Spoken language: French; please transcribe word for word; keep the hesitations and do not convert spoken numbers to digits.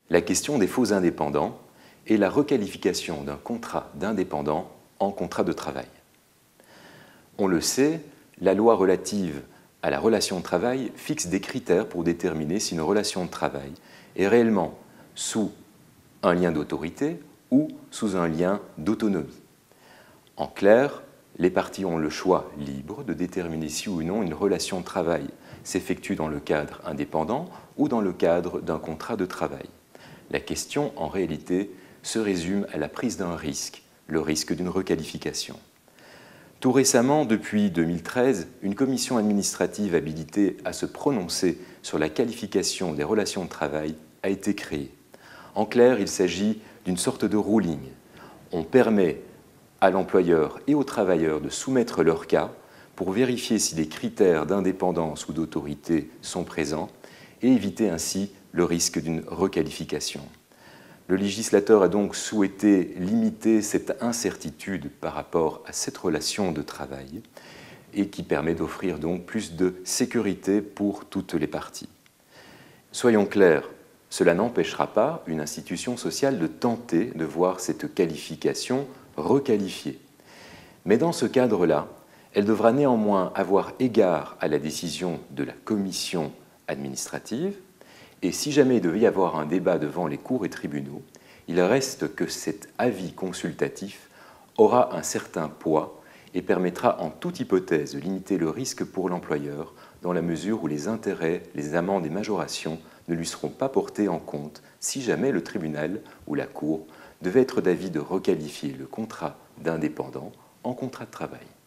la question des faux indépendants et la requalification d'un contrat d'indépendant en contrat de travail. On le sait, la loi relative à la relation de travail fixe des critères pour déterminer si une relation de travail est réellement sous un lien d'autorité ou sous un lien d'autonomie. En clair, les parties ont le choix libre de déterminer si ou non une relation de travail s'effectue dans le cadre indépendant ou dans le cadre d'un contrat de travail. La question, en réalité, se résume à la prise d'un risque, le risque d'une requalification. Tout récemment, depuis deux mille treize, une commission administrative habilitée à se prononcer sur la qualification des relations de travail a été créée. En clair, il s'agit d'une sorte de ruling. On permet à l'employeur et aux travailleurs de soumettre leur cas pour vérifier si les critères d'indépendance ou d'autorité sont présents et éviter ainsi le risque d'une requalification. Le législateur a donc souhaité limiter cette incertitude par rapport à cette relation de travail et qui permet d'offrir donc plus de sécurité pour toutes les parties. Soyons clairs, cela n'empêchera pas une institution sociale de tenter de voir cette qualification requalifiée. Mais dans ce cadre-là, elle devra néanmoins avoir égard à la décision de la commission administrative. Et si jamais il devait y avoir un débat devant les cours et tribunaux, il reste que cet avis consultatif aura un certain poids et permettra en toute hypothèse de limiter le risque pour l'employeur dans la mesure où les intérêts, les amendes et majorations ne lui seront pas portés en compte si jamais le tribunal ou la cour devait être d'avis de requalifier le contrat d'indépendant en contrat de travail.